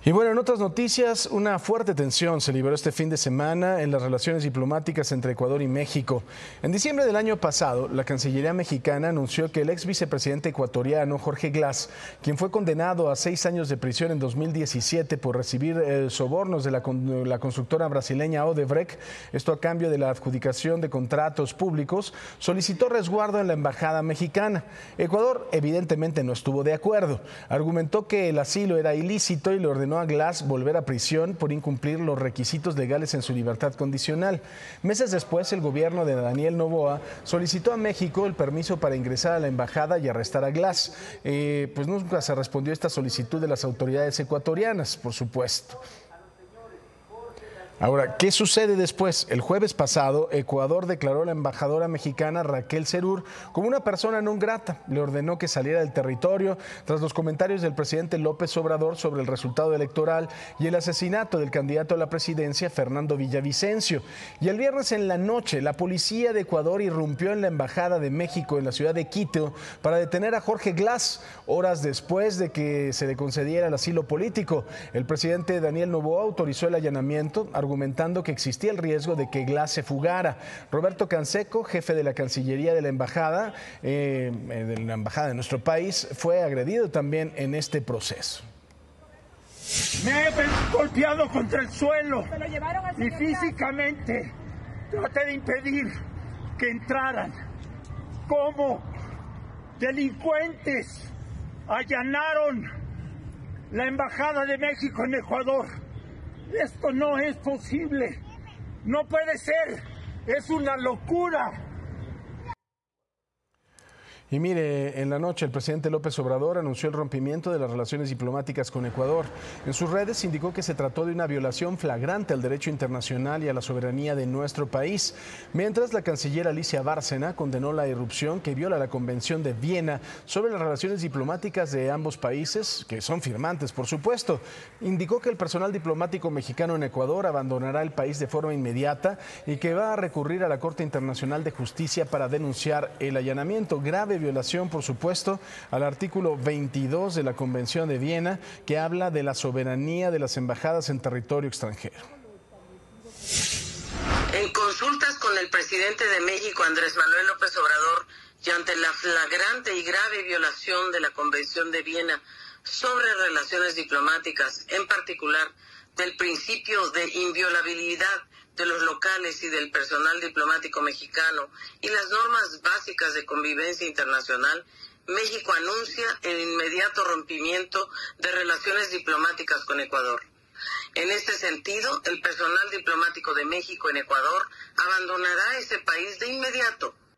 Y bueno, en otras noticias, una fuerte tensión se liberó este fin de semana en las relaciones diplomáticas entre Ecuador y México. En diciembre del año pasado, la Cancillería mexicana anunció que el ex vicepresidente ecuatoriano Jorge Glas, quien fue condenado a 6 años de prisión en 2017 por recibir sobornos de la constructora brasileña Odebrecht, esto a cambio de la adjudicación de contratos públicos, solicitó resguardo en la embajada mexicana. Ecuador evidentemente no estuvo de acuerdo. Argumentó que el asilo era ilícito y le ordenó a Glas volver a prisión por incumplir los requisitos legales en su libertad condicional. Meses después, el gobierno de Daniel Noboa solicitó a México el permiso para ingresar a la embajada y arrestar a Glas. Pues nunca se respondió a esta solicitud de las autoridades ecuatorianas, por supuesto. Ahora, ¿qué sucede después? El jueves pasado, Ecuador declaró a la embajadora mexicana Raquel Serur como una persona non grata. Le ordenó que saliera del territorio tras los comentarios del presidente López Obrador sobre el resultado electoral y el asesinato del candidato a la presidencia, Fernando Villavicencio. Y el viernes en la noche, la policía de Ecuador irrumpió en la embajada de México en la ciudad de Quito para detener a Jorge Glas, horas después de que se le concediera el asilo político. El presidente Daniel Noboa autorizó el allanamiento, argumentando que existía el riesgo de que Glas se fugara. Roberto Canseco, jefe de la Cancillería de la embajada de nuestro país, fue agredido también en este proceso. Me he golpeado contra el suelo y físicamente traté de impedir que entraran. Como delincuentes allanaron la embajada de México en Ecuador. Esto no es posible, no puede ser, es una locura. Y mire, en la noche el presidente López Obrador anunció el rompimiento de las relaciones diplomáticas con Ecuador. En sus redes indicó que se trató de una violación flagrante al derecho internacional y a la soberanía de nuestro país. Mientras, la canciller Alicia Bárcena condenó la irrupción que viola la Convención de Viena sobre las relaciones diplomáticas de ambos países, que son firmantes, por supuesto. Indicó que el personal diplomático mexicano en Ecuador abandonará el país de forma inmediata y que va a recurrir a la Corte Internacional de Justicia para denunciar el allanamiento. Grave violación, por supuesto, al artículo 22 de la Convención de Viena, que habla de la soberanía de las embajadas en territorio extranjero. En consultas con el presidente de México, Andrés Manuel López Obrador, y ante la flagrante y grave violación de la Convención de Viena sobre relaciones diplomáticas, en particular del principio de inviolabilidad de los locales y del personal diplomático mexicano y las normas básicas de convivencia internacional, México anuncia el inmediato rompimiento de relaciones diplomáticas con Ecuador. En este sentido, el personal diplomático de México en Ecuador abandonará ese país de inmediato.